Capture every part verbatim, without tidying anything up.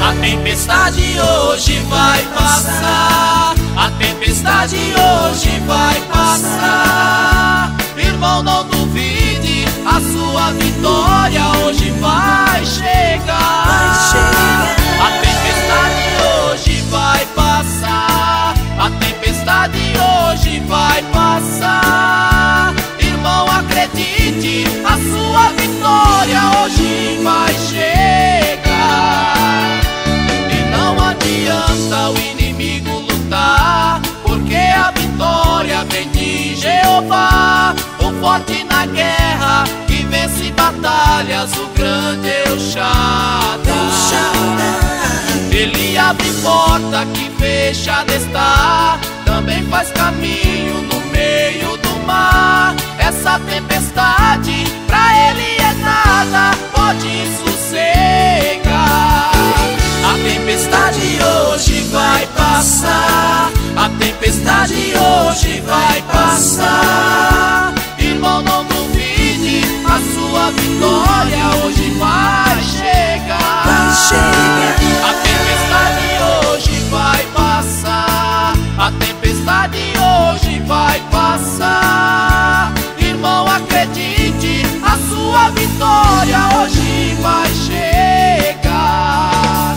A tempestade hoje vai passar, a tempestade hoje vai passar. Irmão, não duvide, a sua vitória hoje vai chegar. Vai chegar. A tempestade hoje vai passar, a tempestade hoje vai passar. Irmão, acredite, a sua vitória hoje vai chegar. E não adianta o inimigo lutar, porque a vitória vem de Jeová. O forte na guerra, que vence batalhas, o grande El Shaddai. Ele abre porta que fechada está, também faz caminho no meio do mar. Essa tempestade pra ele é nada, pode sossegar. A tempestade hoje vai passar, a tempestade hoje vai passar. Irmão, não duvide, a sua vitória hoje vai chegar. Vai chegar. A tempestade hoje vai passar, a tempestade hoje vai passar. Irmão, acredite, a sua vitória hoje vai chegar.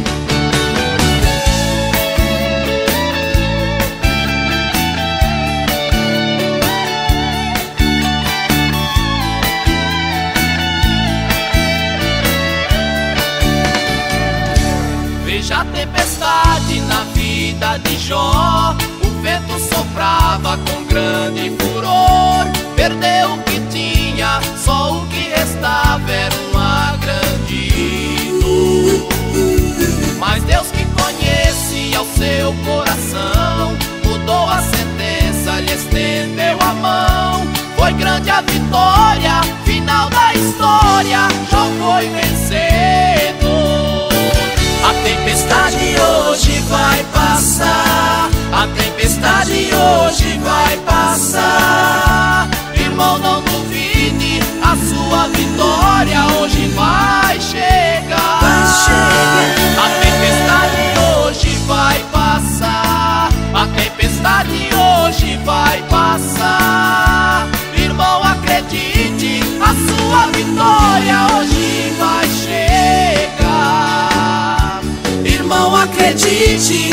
Veja a tempestade na vida de Jó. O vento soprava com grande furor. Perdeu o que tinha, só o que restava era uma grande dor. Mas Deus, que conhecia o seu coração, mudou a sentença, lhe estendeu a mão. Foi grande a vitória, final da história, Jó foi vencedor. A tempestade hoje vai passar, a tempestade hoje vai passar. Irmão, não duvide, a sua vitória hoje vai chegar. Vai chegar. A tempestade hoje vai passar, a tempestade hoje vai passar. Irmão, acredite, a sua vitória hoje vai chegar. Irmão, acredite,